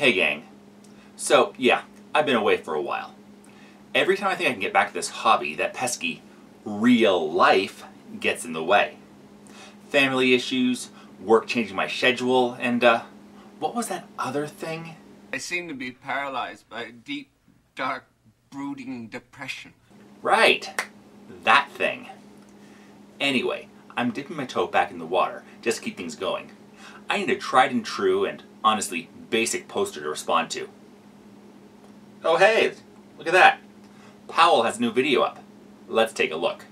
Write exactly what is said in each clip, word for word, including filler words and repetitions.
Hey gang. So yeah, I've been away for a while. Every time I think I can get back to this hobby, that pesky real life gets in the way. Family issues, work changing my schedule, and uh, what was that other thing? I seem to be paralyzed by a deep, dark, brooding depression. Right, that thing. Anyway, I'm dipping my toe back in the water just to keep things going. I need a tried and true and honestly basic poster to respond to. Oh hey, look at that. Powell has a new video up. Let's take a look.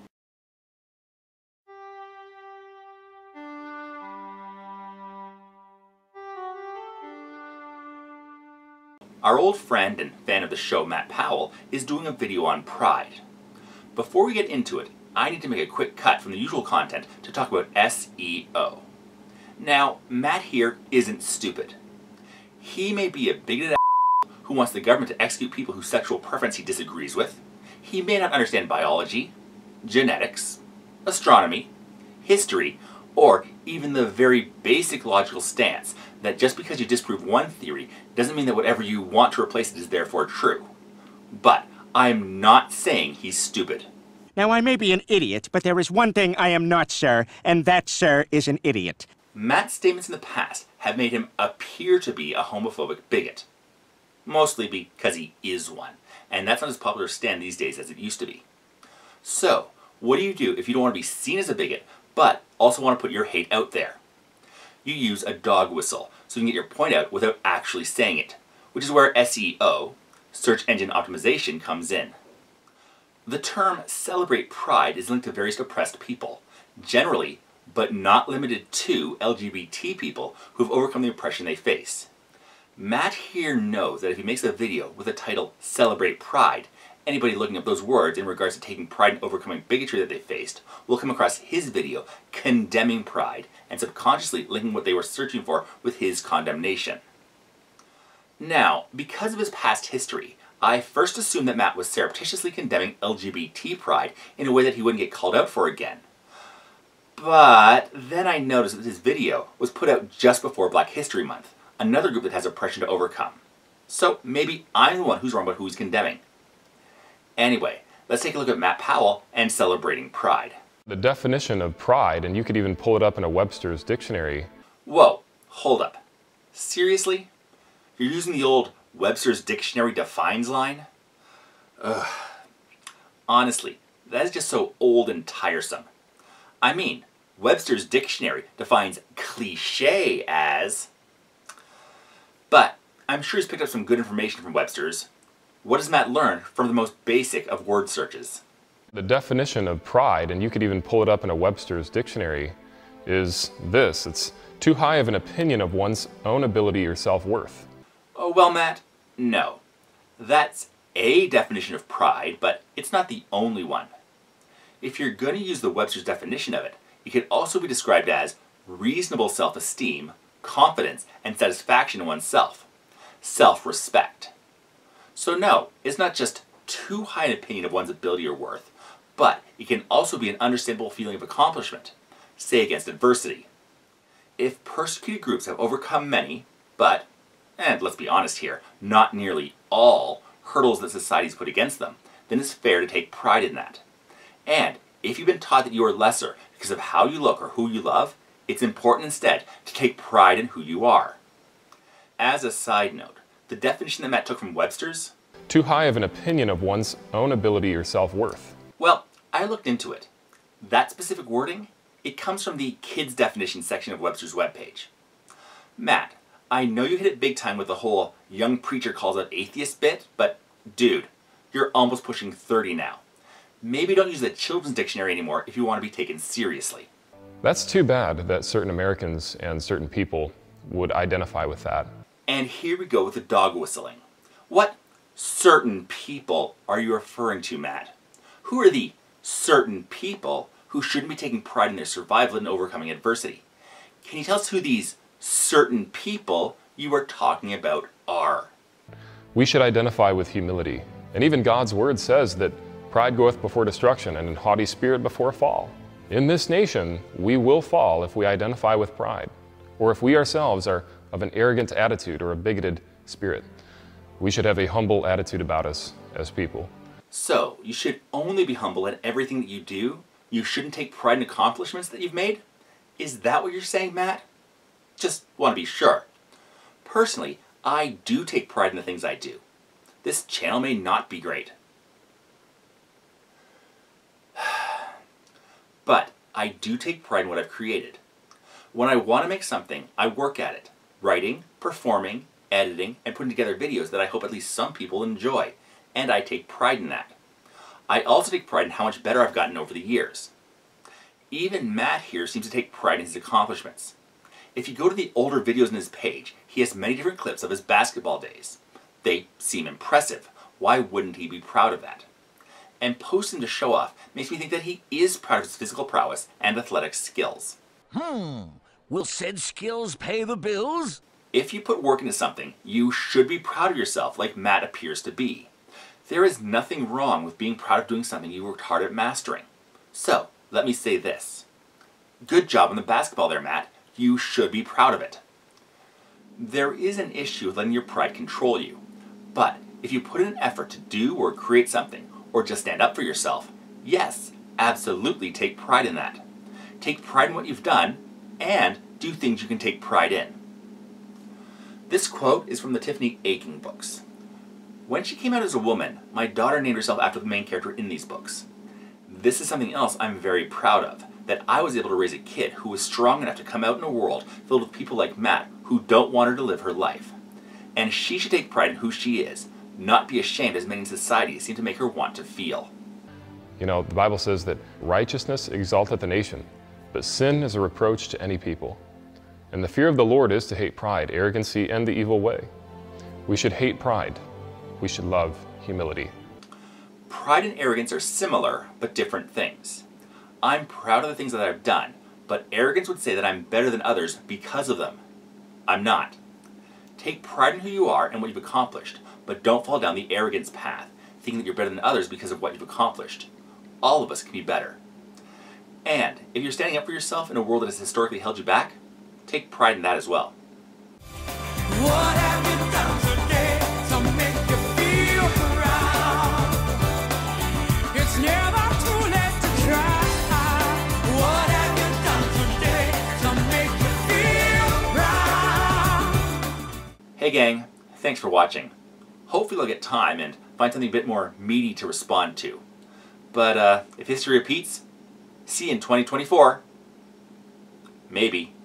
Our old friend and fan of the show, Matt Powell, is doing a video on pride. Before we get into it, I need to make a quick cut from the usual content to talk about S E O. Now, Matt here isn't stupid. He may be a bigoted a** who wants the government to execute people whose sexual preference he disagrees with. He may not understand biology, genetics, astronomy, history, or even the very basic logical stance that just because you disprove one theory doesn't mean that whatever you want to replace it is therefore true. But I'm not saying he's stupid. Now, I may be an idiot, but there is one thing I am not, sir, and that, sir, is an idiot. Matt's statements in the past have made him appear to be a homophobic bigot. Mostly because he is one, and that's not as popular a stand these days as it used to be. So, what do you do if you don't want to be seen as a bigot, but also want to put your hate out there? You use a dog whistle, so you can get your point out without actually saying it, which is where S E O, search engine optimization, comes in. The term celebrate pride is linked to various oppressed people, generally, but not limited to L G B T people who have overcome the oppression they face. Matt here knows that if he makes a video with the title Celebrate Pride, anybody looking up those words in regards to taking pride in overcoming bigotry that they faced will come across his video condemning pride and subconsciously linking what they were searching for with his condemnation. Now, because of his past history, I first assumed that Matt was surreptitiously condemning L G B T pride in a way that he wouldn't get called out for again. But then I noticed that his video was put out just before Black History Month, another group that has oppression to overcome. So maybe I'm the one who's wrong about who he's condemning. Anyway, let's take a look at Matt Powell and celebrating pride. The definition of pride, and you could even pull it up in a Webster's dictionary. Whoa, hold up. Seriously? You're using the old Webster's dictionary defines line? Ugh. Honestly, that is just so old and tiresome. I mean, Webster's dictionary defines cliché as... But I'm sure he's picked up some good information from Webster's. What does Matt learn from the most basic of word searches? The definition of pride, and you could even pull it up in a Webster's dictionary, is this. It's too high of an opinion of one's own ability or self-worth. Oh, well, Matt, no. That's a definition of pride, but it's not the only one. If you're going to use the Webster's definition of it, it could also be described as reasonable self-esteem, confidence, and satisfaction in oneself. Self-respect. So no, it's not just too high an opinion of one's ability or worth, but it can also be an understandable feeling of accomplishment, say against adversity. If persecuted groups have overcome many, but, and let's be honest here, not nearly all hurdles that society's put against them, then it's fair to take pride in that. And if you've been taught that you are lesser because of how you look or who you love, it's important instead to take pride in who you are. As a side note, the definition that Matt took from Webster's? Too high of an opinion of one's own ability or self-worth. Well, I looked into it. That specific wording, it comes from the kids definition section of Webster's webpage. Matt, I know you hit it big time with the whole young preacher calls out atheist bit, but dude, you're almost pushing thirty now. Maybe don't use the children's dictionary anymore if you want to be taken seriously. That's too bad that certain Americans and certain people would identify with that. And here we go with the dog whistling. What certain people are you referring to, Matt? Who are the certain people who shouldn't be taking pride in their survival and overcoming adversity? Can you tell us who these certain people you are talking about are? We should identify with humility. And even God's word says that pride goeth before destruction, and an haughty spirit before a fall. In this nation, we will fall if we identify with pride, or if we ourselves are of an arrogant attitude or a bigoted spirit. We should have a humble attitude about us as people. So, you should only be humble in everything that you do? You shouldn't take pride in accomplishments that you've made? Is that what you're saying, Matt? Just want to be sure. Personally, I do take pride in the things I do. This channel may not be great, but I do take pride in what I've created. When I want to make something, I work at it, writing, performing, editing, and putting together videos that I hope at least some people enjoy, and I take pride in that. I also take pride in how much better I've gotten over the years. Even Matt here seems to take pride in his accomplishments. If you go to the older videos on his page, he has many different clips of his basketball days. They seem impressive. Why wouldn't he be proud of that? And posting to show off makes me think that he is proud of his physical prowess and athletic skills. Hmm, will said skills pay the bills? If you put work into something, you should be proud of yourself like Matt appears to be. There is nothing wrong with being proud of doing something you worked hard at mastering. So, let me say this. Good job on the basketball there, Matt. You should be proud of it. There is an issue with letting your pride control you. But if you put in an effort to do or create something, or just stand up for yourself, yes, absolutely take pride in that. Take pride in what you've done, and do things you can take pride in. This quote is from the Tiffany Aching books. When she came out as a woman, my daughter named herself after the main character in these books. This is something else I'm very proud of, that I was able to raise a kid who was strong enough to come out in a world filled with people like Matt who don't want her to live her life. And she should take pride in who she is, not be ashamed as many in society seem to make her want to feel. You know, the Bible says that righteousness exalteth the nation, but sin is a reproach to any people. And the fear of the Lord is to hate pride, arrogancy, and the evil way. We should hate pride. We should love humility. Pride and arrogance are similar, but different things. I'm proud of the things that I've done, but arrogance would say that I'm better than others because of them. I'm not. Take pride in who you are and what you've accomplished, but don't fall down the arrogance path, thinking that you're better than others because of what you've accomplished. All of us can be better. And if you're standing up for yourself in a world that has historically held you back, take pride in that as well. What have you done today to make you feel proud? It's never too late to try. What have you done today to make you feel proud? Hey gang, thanks for watching. Hopefully I'll get time and find something a bit more meaty to respond to. But uh, if history repeats, see you in twenty twenty-four. Maybe.